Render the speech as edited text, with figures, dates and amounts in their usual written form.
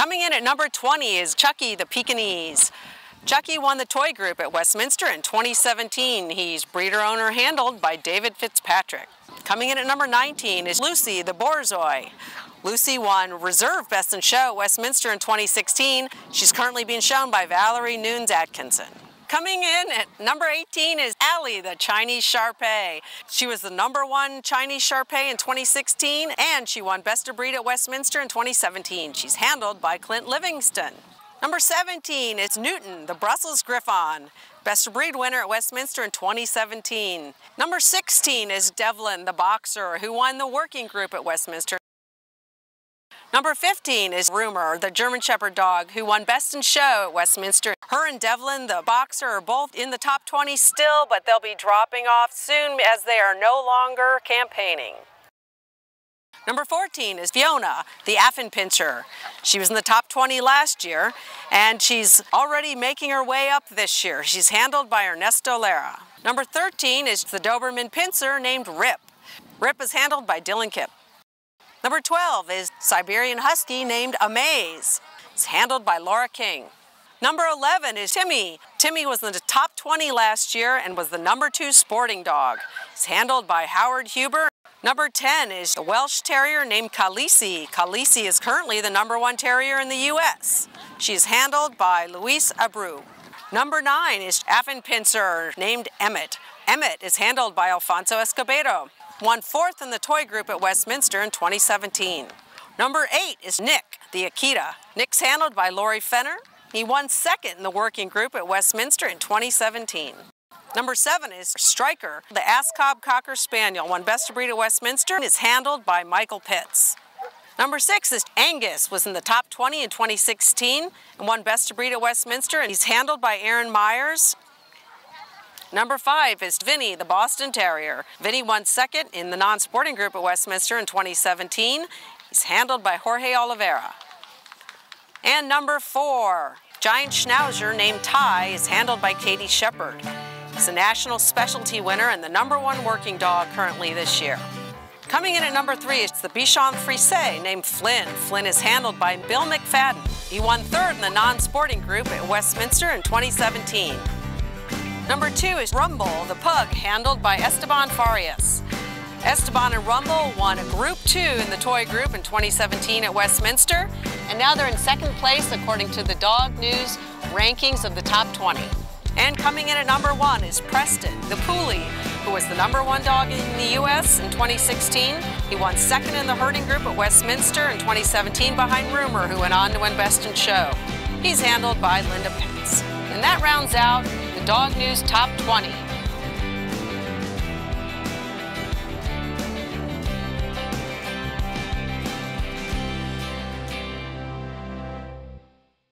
Coming in at number 20 is Chucky the Pekingese. Chucky won the toy group at Westminster in 2017. He's breeder owner handled by David Fitzpatrick. Coming in at number 19 is Lucy the Borzoi. Lucy won Reserve Best in Show at Westminster in 2016. She's currently being shown by Valerie Nunes Atkinson. Coming in at number 18 is Allie the Chinese Shar-Pei. She was the #1 Chinese Shar-Pei in 2016, and she won Best of Breed at Westminster in 2017. She's handled by Clint Livingston. Number 17 is Newton, the Brussels Griffon, Best of Breed winner at Westminster in 2017. Number 16 is Devlin, the boxer, who won the working group at Westminster. Number 15 is Rumor, the German Shepherd dog, who won Best in Show at Westminster. Her and Devlin, the boxer, are both in the top 20 still, but they'll be dropping off soon as they are no longer campaigning. Number 14 is Fiona, the Affenpinscher. She was in the top 20 last year, and she's already making her way up this year. She's handled by Ernesto Lara. Number 13 is the Doberman Pinscher named Rip. Rip is handled by Dylan Kipp. Number 12 is Siberian Husky named Amaze. It's handled by Laura King. Number 11 is Timmy. Timmy was in the top 20 last year and was the number 2 sporting dog. It's handled by Howard Huber. Number 10 is the Welsh Terrier named Khaleesi. Khaleesi is currently the #1 terrier in the U.S. She's handled by Luis Abreu. Number 9 is Affenpinscher named Emmett. Emmett is handled by Alfonso Escobedo. Won 4th in the toy group at Westminster in 2017. Number 8 is Nick, the Akita. Nick's handled by Lori Fenner. He won 2nd in the working group at Westminster in 2017. Number 7 is Striker, the Ascot Cocker Spaniel, won Best of Breed at Westminster and is handled by Michael Pitts. Number 6 is Angus, was in the top 20 in 2016 and won Best of Breed at Westminster, and he's handled by Aaron Myers. Number 5 is Vinny, the Boston Terrier. Vinny won 2nd in the non-sporting group at Westminster in 2017. He's handled by Jorge Oliveira. And number 4, Giant Schnauzer named Ty, is handled by Katie Shepard. He's a national specialty winner and the #1 working dog currently this year. Coming in at number 3 is the Bichon Frise named Flynn. Flynn is handled by Bill McFadden. He won 3rd in the non-sporting group at Westminster in 2017. Number 2 is Rumble, the pug, handled by Esteban Farias. Esteban and Rumble won a Group 2 in the toy group in 2017 at Westminster, and now they're in 2nd place according to the Dog News rankings of the top 20. And coming in at number 1 is Preston, the Poolie, who was the #1 dog in the U.S. in 2016. He won 2nd in the herding group at Westminster in 2017 behind Rumor, who went on to win Best in Show. He's handled by Linda Pitts. And that rounds out the Dog News Top 20.